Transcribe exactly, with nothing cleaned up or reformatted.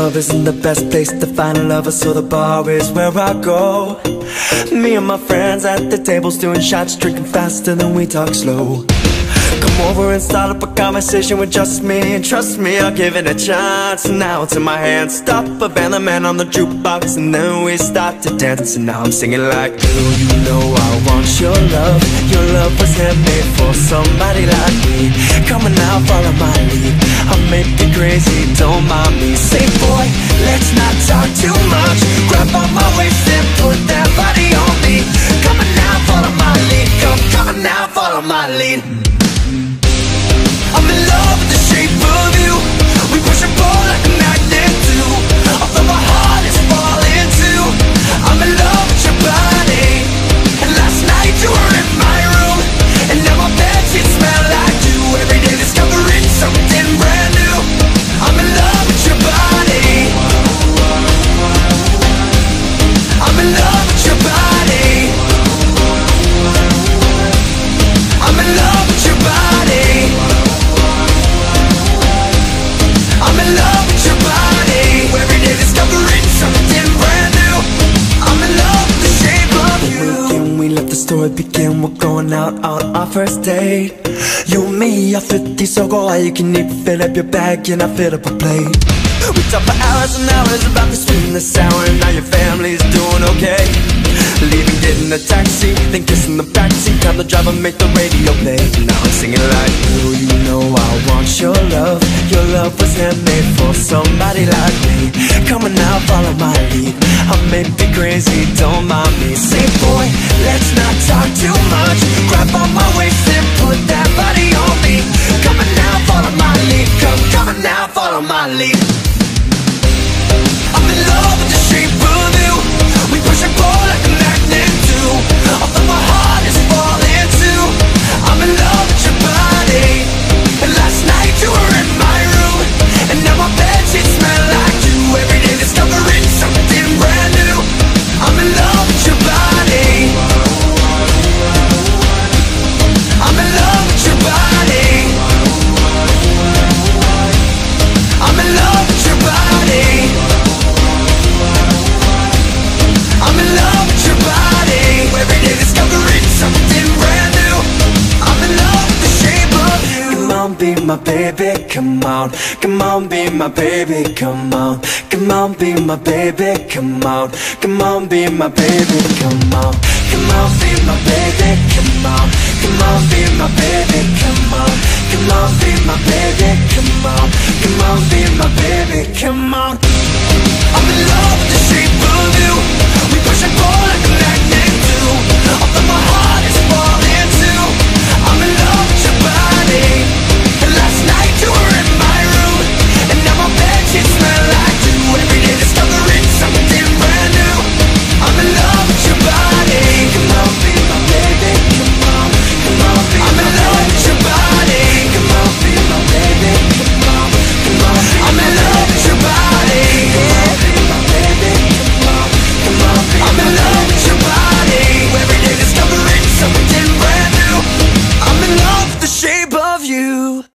love isn't the best place to find a lover, so the bar is where I go. Me and my friends at the tables doing shots, drinking faster than we talk slow. Come over and start up a conversation with just me, and trust me, I'll give it a chance. And now it's in my hands, stop a band, the man on the jukebox, and then we start to dance. And now I'm singing like, girl, you know I want your love. Your love was handmade for somebody like me. Come on now, follow my lead, I'll make you crazy, don't mind me. Say boy, let's not talk too much. Grab on my waist and put that body on me. Come on now, follow my lead. Come, come on now, follow my lead. I'm in love with the shape of you. We push and pull like a magnet do. Although my heart is falling too, I'm in love with your body. And last night you were in my room, and now my bedsheets smell like you. Every day discovering something brand new. I'm in love with your body. I'm in love with your body. I'm in love with your body. I'm in love with your body. Every day discovering something brand new. I'm in love with the shape of you. When we let the story begin, we're going out on our first date. You and me are fifty, so go all you can eat. Fill up your bag and I fill up a plate. We talk for hours and hours about the sweet and the sour, and now your family's doing okay. Leaving, getting a taxi, then kissing the backseat. Time the driver make the radio play. Now I'm singing like, girl, you know I want your love. Your love was handmade for somebody like me. Come on now, follow my lead, I'll make you crazy, don't mind me. Say boy, let's not talk too much. Grab on my waist and put that body on me. Come on now, follow my lead. Come, come on now, follow my lead. I'm in love with the shape of you. We push and pull like a magnet do. Although my heart is falling too, I'm in love with your body. And last night you were in my room, and now my bedsheets smell like you. Every day discovering something brand new. I'm in love with your body. I'm in love with your body. I'm in love with your body. I'm in love with your body. Every day discovering something brand new. I'm in love with the shape of you. Come on, be my baby, come on. Come on, be my baby, come on. Come on, be my baby, come on. Come on, be my baby, come on. Come on, be my baby, come on. Come on, be my baby, come on. Come on, be my baby, come on. Come on, be my baby, come on.